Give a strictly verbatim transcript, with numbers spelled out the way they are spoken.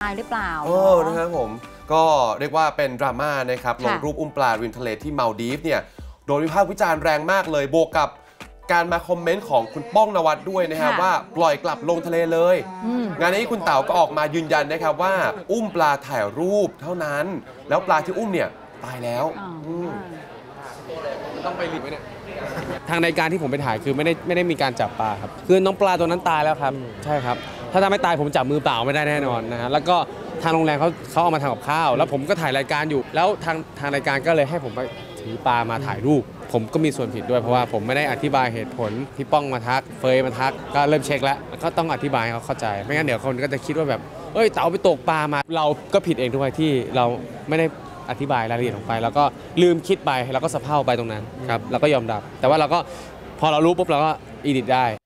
ตายหรือเปล่าเออนะครับผมก็เรียกว่าเป็นดราม่านะครับลงรูปอุ้มปลาริมทะเลที่มัลดีฟเนี่ยโดนวิพากษ์วิจารณ์แรงมากเลยบวกกับการมาคอมเมนต์ของคุณป้องนวัดด้วยนะครับว่าปล่อยกลับลงทะเลเลยงานนี้คุณเต๋าก็ออกมายืนยันนะครับว่าอุ้มปลาถ่ายรูปเท่านั้นแล้วปลาที่อุ้มเนี่ยตายแล้วต้องไปรีบไหมเนี่ยทางรายการที่ผมไปถ่ายคือไม่ได้ไม่ได้มีการจับปลาครับคือน้องปลาตัวนั้นตายแล้วครับใช่ครับถ้าทำไม่ตายผมจับมือเปล่าไม่ได้แน่นอนนะฮะแล้วก็ทางโรงแรมเขาเขาเอามาทำกับข้าวแล้วผมก็ถ่ายรายการอยู่แล้วทางทางรายการก็เลยให้ผมไปถือปลามาถ่ายรูปผมก็มีส่วนผิดด้วยเพราะว่าผมไม่ได้อธิบายเหตุผลที่ป้องมาทักเฟยมาทักก็เริ่มเช็คแล้วก็ต้องอธิบายให้เขาเข้าใจไม่งั้นเดี๋ยวคนก็จะคิดว่าแบบเอ้ยเต๋าไปตกปลามาเราก็ผิดเองด้วยที่เราไม่ได้อธิบายรายละเอียดลงไปแล้วก็ลืมคิดไปแล้วก็สะเพร่าไปตรงนั้นครับแล้วก็ยอมรับแต่ว่าเราก็พอเรารู้ปุ๊บเราก็อีดิทได้